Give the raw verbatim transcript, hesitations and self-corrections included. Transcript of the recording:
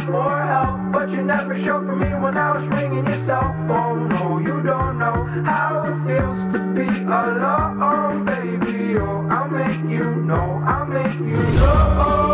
out for help, but you never showed for me when I was ringing your cell phone. No, you don't know how it feels to be alone, baby. Oh, I'll make you know, I'll make you know.